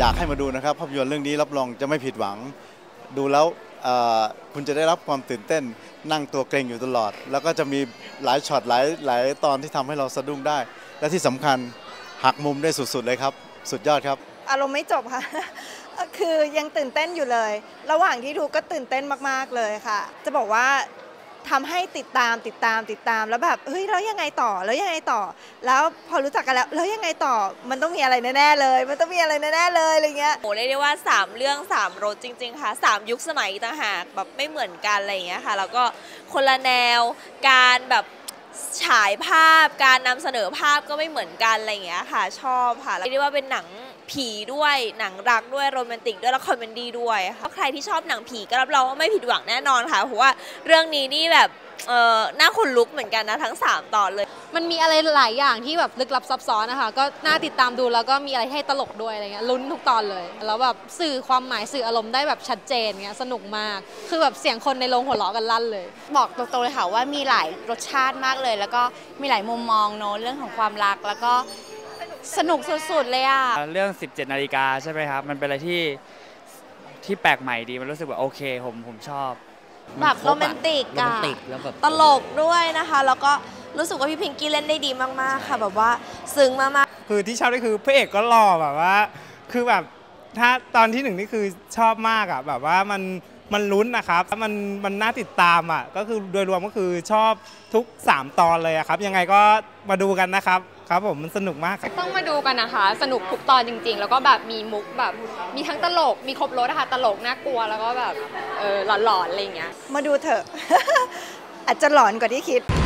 อยากให้มาดูนะครับภาพยนตร์เรื่องนี้รับรองจะไม่ผิดหวังดูแล้วคุณจะได้รับความตื่นเต้นนั่งตัวเกรงอยู่ตลอดแล้วก็จะมีหลายช็อตหลายตอนที่ทำให้เราสะดุ้งได้และที่สำคัญหักมุมได้สุดๆเลยครับสุดยอดครับอารมณ์ไม่จบค่ะคือยังตื่นเต้นอยู่เลยระหว่างที่ดูก็ตื่นเต้นมากๆเลยค่ะจะบอกว่าทำให้ติดตามแล้วแบบเฮ้ยแล้วยังไงต่อแล้วพอรู้จักกันแล้วยังไงต่อมันต้องมีอะไรแน่ๆเลยอะไรเงี้ยโอ้เรียกได้ว่า3เรื่อง3รสจริงๆค่ะ3ยุคสมัยต่างหากแบบไม่เหมือนกันอะไรอย่างเงี้ยค่ะแล้วก็คนละแนวการแบบฉายภาพการนำเสนอภาพก็ไม่เหมือนกันอะไรอย่างเงี้ยค่ะชอบค่ะเรียกได้ว่าเป็นหนังผีด้วยหนังรักด้วยโรแมนติกด้วยแล้วคอมเมดี้ด้วยค่ะใครที่ชอบหนังผีก็รับรองว่าไม่ผิดหวังแน่นอนค่ะเพราะว่าเรื่องนี้นี่แบบน่าขนลุกเหมือนกันนะทั้ง3ตอนเลยมันมีอะไรหลายอย่างที่แบบลึกลับซับซ้อนนะคะก็น่าติดตามดูแล้วก็มีอะไรให้ตลกด้วยอะไรเงี้ยลุ้นทุกตอนเลยแล้วแบบสื่อความหมายสื่ออารมณ์ได้แบบชัดเจนเงี้ยสนุกมากคือแบบเสียงคนในโรงหัวเราะกันลั่นเลยบอกตรงๆเลยค่ะว่ามีหลายรสชาติมากเลยแล้วก็มีหลายมุมมองเนอะเรื่องของความรักแล้วก็สนุกสุดๆเลยอะเรื่อง17 นาฬิกาใช่ไหมครับมันเป็นอะไรที่แปลกใหม่ดีมันรู้สึกว่าโอเคผมชอบแบบโรแมนติกอะตลกด้วยนะคะแล้วก็รู้สึกว่าพี่พิงกี้เล่นได้ดีมากๆค่ะแบบว่าซึ้งมากๆคือที่ชอบก็คือพระเอกก็หล่อแบบว่าคือแบบถ้าตอนที่1นี่คือชอบมากอะแบบว่ามันลุ้นนะครับมันน่าติดตามอะก็คือโดยรวมก็คือชอบทุก3ตอนเลยครับยังไงก็มาดูกันนะครับครับผมมันสนุกมากต้องมาดูกันนะคะสนุกทุกตอนจริงๆแล้วก็แบบมีมุกแบบมีทั้งตลกมีครบรสนะคะตลกน่ากลัวแล้วก็แบบหลอนๆอะไรอย่างเงี้ยมาดูเถอะ อาจจะหลอนกว่าที่คิด